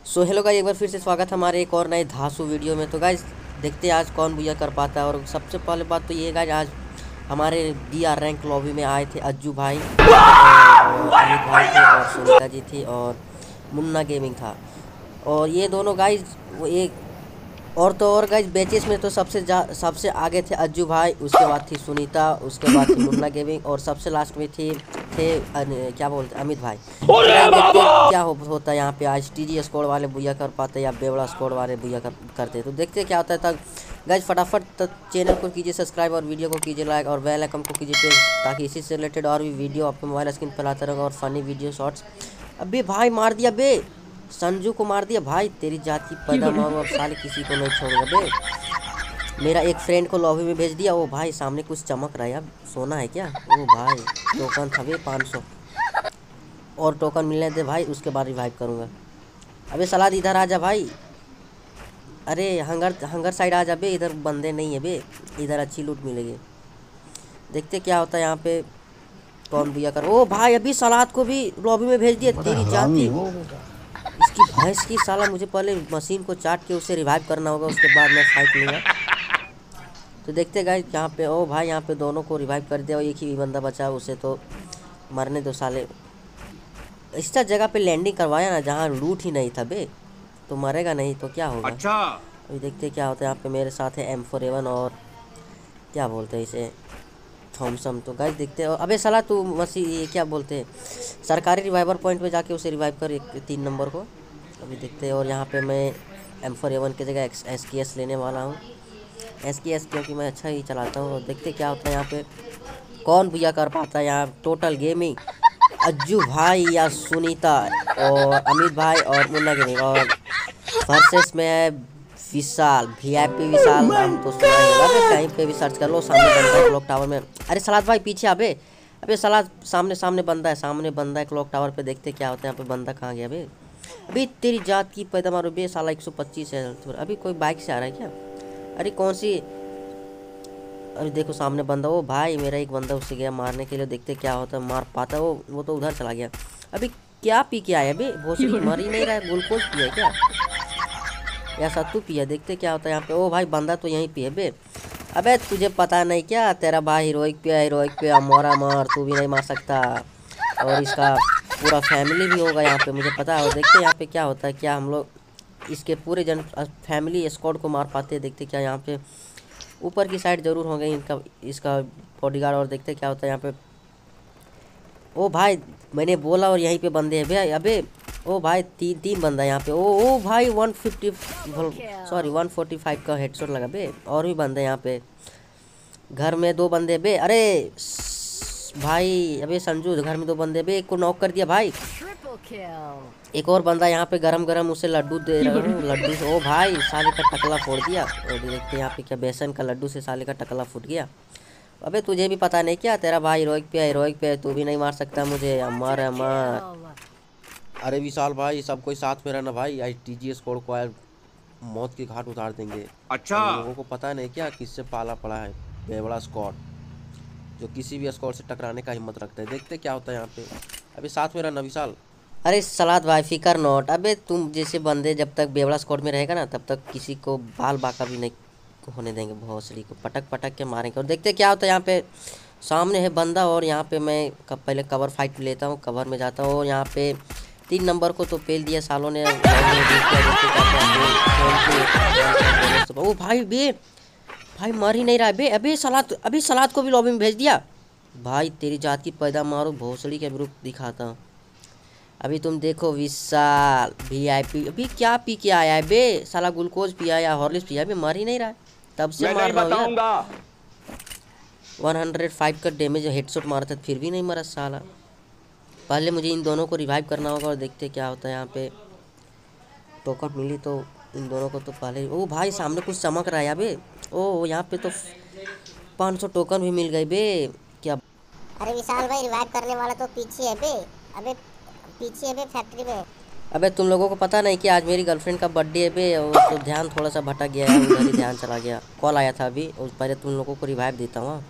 So hello guys, एक बार फिर से स्वागत हमारे एक और नए धांसू वीडियो में। तो गाइस देखते हैं आज कौन बुझा कर पाता है। और सबसे पहले बात तो ये है गाइस, आज हमारे BR रैंक लॉबी में आए थे अज्जू भाई और अमित भाई थे और सुनीता जी थी और मुन्ना गेमिंग था। और ये दोनों गाइस वो एक और तो और गाइस बैचेस में तो सबसे आगे थे अज्जू भाई, उसके बाद थी सुनीता, उसके बाद थी मुन्ना गेमिंग और सबसे लास्ट में थे क्या बोलते अमित भाई। तो देखते क्या होता है यहाँ पे। आज TG स्कोर वाले बुया कर पाते या बेवड़ा स्कोर वाले बुया करते। तो देखते क्या होता है। तक गाइस फटाफट चैनल को कीजिए सब्सक्राइब और वीडियो को कीजिए लाइक और बेल आइकन को कीजिए प्रेस, ताकि इसी से रिलेटेड और भी वीडियो आपके मोबाइल स्क्रीन पर आते रहेगा और फनी वीडियो शॉर्ट्स। अबे भाई मार दिया बे, संजू को मार दिया भाई, तेरी जात की पैदा मारो, अब साले किसी को नहीं छोड़ेगा बे। मेरा एक फ्रेंड को लॉबी में भेज दिया। ओ भाई सामने कुछ चमक रहा है, अब सोना है क्या? ओ भाई टोकन था बे 500 और टोकन मिलने दे भाई, उसके बाद रिवाइव करूँगा। अबे सलाद इधर आ जा भाई, अरे हंगर साइड आ जा बे, इधर बंदे नहीं है बे, इधर अच्छी लूट मिलेगी। देखते क्या होता है यहाँ पे, कौन भैया कर। ओ भाई अभी सलाद को भी लॉबी में भेज दिया, तेरी जाती इसकी भैंस की साला। मुझे पहले मशीन को चाट के उसे रिवाइव करना होगा, उसके बाद मैं फाइट लूँगा। तो देखते गाइस यहाँ पे। ओ भाई यहाँ पे दोनों को रिवाइव कर दिया और एक ही बंदा बचा, उसे तो मरने दो साले। इस जगह पे लैंडिंग करवाया ना जहाँ लूट ही नहीं था बे, तो मरेगा नहीं तो क्या होगा। अच्छा अभी देखते क्या होता है। यहाँ पे मेरे साथ है M4A1 और क्या बोलते हैं इसे, थॉमसन। तो गाइस देखते हैं। अबे साला तू ये क्या बोलते हैं, सरकारी रिवाइवर पॉइंट पे जाके उसे रिवाइव कर 3 नंबर को। अभी देखते हैं। और यहाँ पे मैं M4A1 की जगह SKS लेने वाला हूँ, SKS क्योंकि मैं अच्छा ही चलाता हूँ। और देखते क्या होता है यहाँ पे, कौन भैया कर पाता है यहाँ। टोटल गेमिंग अज्जू भाई या सुनीता और अमित भाई और मुन्ना गेमिंग और वर्सेस में है विशाल, VIP विशाल नाम तो सुना ही होगा, कहीं पे भी सर्च कर लो। सामने बंदा है क्लॉक टावर में। अरे सलाद भाई पीछे अबे, अबे सलाद सामने बंदा है क्लॉक टावर पे। देखते क्या होता है यहाँ पे, बंदा कहाँ गया बे। अभी तेरी जात की पैदा मारो बे साला, 125 है। अभी कोई बाइक से आ रहा है क्या? अरे कौन सी, अरे देखो सामने बंदा। ओ भाई मेरा एक बंदा उससे गया मारने के लिए। देखते क्या होता है, मार पाता वो तो उधर चला गया। अभी क्या पी के आया बे, भोसड़ी मर ही नहीं रहा है। ग्लूकोज पिया क्या या सत्तू पिया? देखते क्या होता है यहाँ पे। ओ भाई बंदा तो यहीं पे है बे। अबे तुझे पता नहीं क्या, तेरा भाई हीरोइक पे मोरा मार, तू भी नहीं मार सकता। और इसका पूरा फैमिली भी होगा यहाँ पे, मुझे पता है। और देखते यहाँ पे क्या होता है, क्या हम लोग इसके पूरे फैमिली स्क्वाड को मार पाते हैं। देखते क्या यहाँ पे, ऊपर की साइड जरूर होंगे इसका बॉडीगार्ड। और देखते क्या होता है यहाँ पे। ओ भाई मैंने बोला और यहीं पे बंदे हैं भैया। अबे ओ भाई तीन बंदा यहाँ पे। ओ भाई 145 का हेडशॉट लगा बे। और भी बंदे यहाँ पे, घर में 2 बंदे बे। अरे भाई अबे संजू घर में 2 बंदे बे, एक को नॉक कर दिया भाई। एक और बंदा यहाँ पे गरम उसे लड्डू दे रहा हूँ, लड्डू से। ओ भाई साले का टकला फोड़ दिया। और देखते यहाँ पे क्या, बेसन का लड्डू से साले का टकला फूट गया। अबे तुझे भी पता नहीं क्या, तेरा भाई हीरोइक पे, तू भी नहीं मार सकता मुझे। अमर अरे विशाल भाई सब कोई साथ में रहना भाई, आज TG स्कोर को आज मौत की घाट उतार देंगे। अच्छा लोगों को पता नहीं क्या किससे पाला पड़ा है, बेवड़ा स्क्वाड जो किसी भी स्क्वाड से टकराने का हिम्मत रखता है। देखते क्या होता है यहाँ पे। अभी साथ में रहना विशाल। अरे सलाद भाई फिकर नॉट। अबे तुम जैसे बंदे जब तक बेवड़ा स्क्वाड में रहेगा ना, तब तक किसी को बाल बाका भी नहीं होने देंगे, भोसड़ी को पटक के मारेंगे। और देखते क्या होता है यहाँ पे, सामने है बंदा और यहाँ पे मैं पहले कवर फाइट लेता हूँ, कवर में जाता हूँ। और यहाँ पे 3 नंबर को तो पेल दिया सालों ने। ओ भाई बे, भाई मर ही नहीं रहा है बे। अभी सलाद को भी लॉबी में भेज दिया। भाई तेरी जात की पैदा मारो, भोसड़ी के रूप दिखाता हूँ। अभी तुम देखो विशाल VIP अभी क्या पी के आया है बे साला, ग्लूकोज पिया या हॉर्लिक्स पिया बे, मर ही नहीं रहा है, तब से मार रहा हूँ यार। 105 का डैमेज हेडशॉट मारा था फिर भी नहीं मरा साला। पहले मुझे इन दोनों को रिवाइव करना होगा। और देखते क्या होता है यहाँ पे, टोकन मिली तो इन दोनों को तो पहले। ओ भाई सामने कुछ चमक रहा है बे। ओ यहाँ पे तो 500 टोकन भी मिल गए बे क्या। अरे विशाल भाई रिवाइव करने वाला तो पीछे है बे, अबे पीछे है बे फैक्ट्री में। अबे तुम लोगों को पता नहीं कि आज मेरी गर्लफ्रेंड का बर्थडे है बे, और तो ध्यान थोड़ा सा भटक गया है, उधर ही ध्यान चला गया। कॉल आया था अभी, और पहले तुम लोगों को रिवाइव देता हूँ,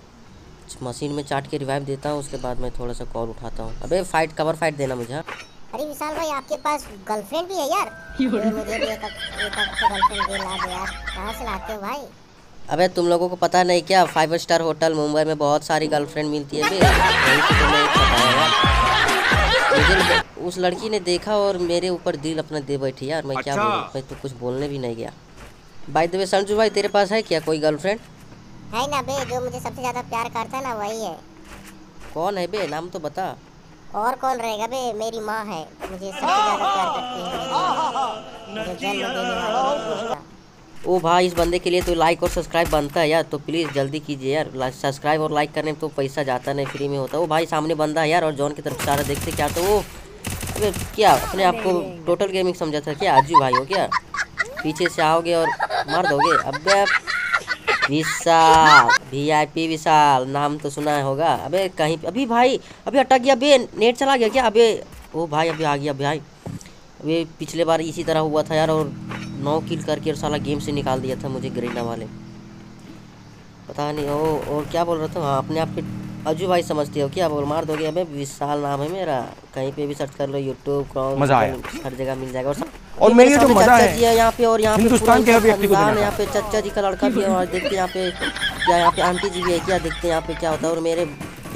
मशीन में चाट के रिवाइव देता हूँ, उसके बाद मैं थोड़ा सा कॉल उठाता हूँ। अबे फाइट कवर फाइट देना मुझे। अरे विशाल भाई आपके पास गर्लफ्रेंड भी है यार? मुझे भी एक गर्लफ्रेंड दे ला दे यार। कहाँ से लाते हो भाई? अबे तुम लोगों को पता नहीं क्या, 5 स्टार होटल मुंबई में बहुत सारी गर्लफ्रेंड मिलती है बे, वहीं से तुम्हें एक पता है यार। मुझे उस लड़की ने देखा और मेरे ऊपर दिल अपना दे बैठी यार, मैं क्या बोलूं, मैं तो कुछ बोलने भी नहीं गया। बाय द वे संजू भाई, तेरे पास है क्या कोई गर्लफ्रेंड? है ना बे, जो मुझे सबसे ज्यादा प्यार करता है ना वही है। कौन है बे, नाम तो बता। और कौन रहेगा बे, मेरी माँ है, मुझे सबसे ज्यादा प्यार करती है मेरी माँ। मुझे जन्म देने वाली है। ओ भाई, इस बंदे के लिए तो लाइक और सब्सक्राइब बनता है यार, तो प्लीज़ जल्दी कीजिए यार। सब्सक्राइब और लाइक करने में तो पैसा जाता नहीं, फ्री में होता है। ओ भाई सामने बंदा है यार, और जॉन की तरफ सारा देखते क्या, तो वो अबे क्या अपने आप को टोटल गेमिंग समझा था क्या? अज्जू भाई हो क्या? पीछे से आओगे और मार दोगे? अबे विशाल, VIP विशाल, नाम तो सुना होगा। अबे कहीं अभी भाई, अभी अटक गया बे, नेट चला गया क्या? अबे ओ भाई अभी आ गया भाई। अबे पिछले बार इसी तरह हुआ था यार, और 9 किल करके और साला गेम से निकाल दिया था मुझे गरीना वाले, पता नहीं। ओ और क्या बोल रहा था? हाँ, अपने आप पे अज्जू भाई समझते हो क्या? बोल मार दोगे? अबे विशाल नाम है मेरा, कहीं पे भी सर्च कर लो, यूट्यूब क्रोम हर जगह मिल जाएगा। और मेरे तो मजा है यहाँ पे, और यहाँ पे हिंदुस्तान के यहाँ पे चचा जी का लड़का भी है, और देखते यहाँ पे क्या, यहाँ पे आंटी जी भी है क्या, देखते यहाँ पे क्या होता है। और मेरे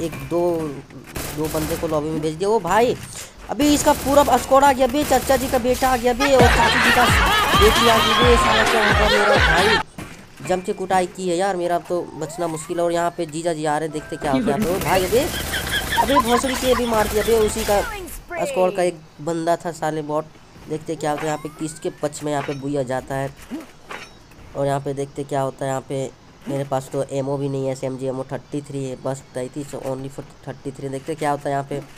दो बंदे को लॉबी में भेज दिया। ओ भाई अभी इसका पूरा स्क्वाड आ गया बे, चचा जी का बेटा आ गया बे, और चाची जी का बेटी आ गई बे। साला क्या होगा मेरा भाई, जम के कुटाई की है यार, मेरा तो बचना मुश्किल है। और यहाँ पे जीजा जी आ रहे, देखते क्या होता है। भाई अबे भोसड़ी के भी मार दिया बे, उसी का स्क्वाड का एक बंदा था साले बॉट। देखते क्या होता है यहाँ पे, किसके पक्ष में यहाँ पे बुया जाता है। और यहाँ पे देखते क्या होता है। यहाँ पे मेरे पास तो एमओ भी नहीं है, SMG एमओ 33 है बस, 33 ओनली फॉर 33। देखते क्या होता है यहाँ पे।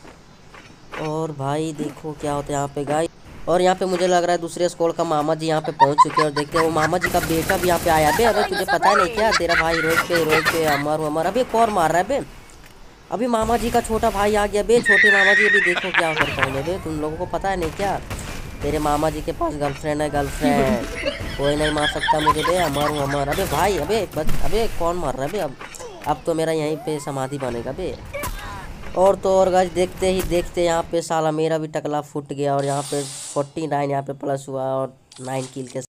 और भाई देखो क्या होता है यहाँ पे गाइस। और यहाँ पे मुझे लग रहा है दूसरे स्क्वाड का मामा जी यहाँ पे पहुँच चुके हैं, और देखते हैं वो मामा जी का बेटा भी यहाँ पे आया बे। अबे तुझे पता नहीं क्या, तेरा भाई रोज पे अमर अबे कौन मार रहा है बे? अभी मामा जी का छोटा भाई आ गया बे, छोटे मामा जी। अभी देखो क्या करता हूँ मैं बे, तुम लोगों को पता है नहीं क्या, तेरे मामा जी के पास गर्लफ्रेंड है, गर्लफ्रेंड कोई नहीं मार सकता मुझे बे, अमर। अबे भाई अबे कौन मार रहा है बे? अब तो मेरा यहीं पे समाधि बनेगा बे। और तो और गाइस देखते ही देखते यहाँ पे साला मेरा भी टकला फूट गया, और यहाँ पे 49 यहाँ पे प्लस हुआ, और 9 किल के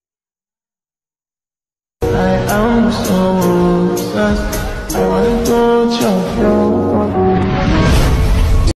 I am so obsessed, I wanna go jump